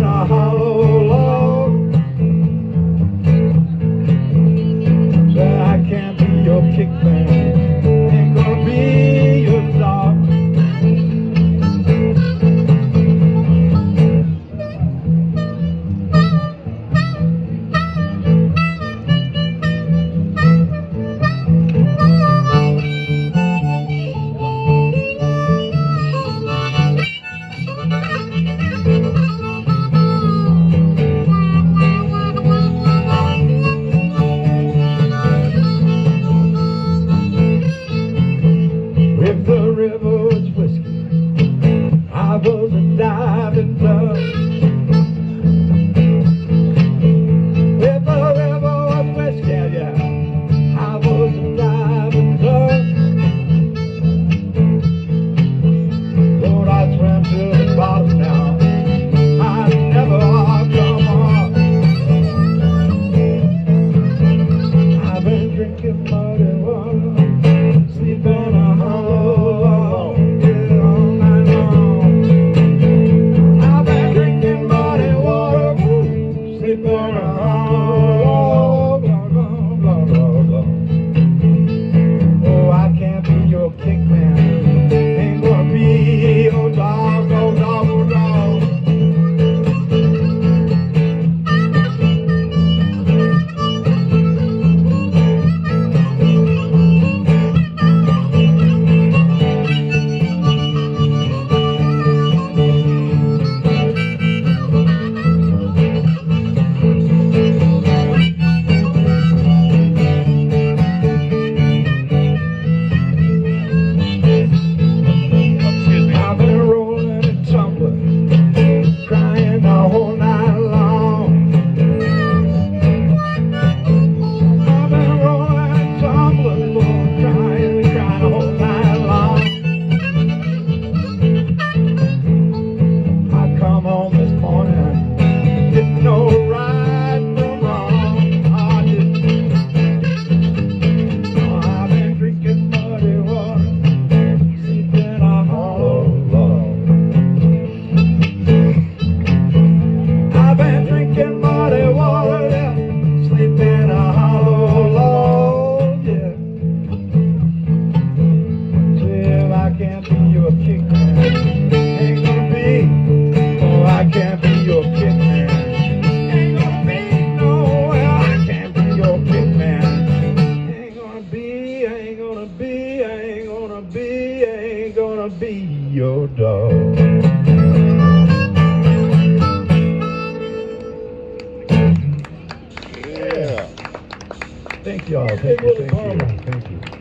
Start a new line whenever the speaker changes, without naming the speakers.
a hollow log. Said I can't be your kickman, ain't gonna be your dog. If the river was whiskey, I was a diving dove. If the river was whiskey, yeah, I was a diving dove. Lord, I swam to the bottom now, I never come up. I've been drinking muddy water, sleeping on oh, I can't be your kickman, ain't gonna be your dog, oh dog, oh dog. Ain't gonna be your dog. Yeah. Thank y'all. Thank you.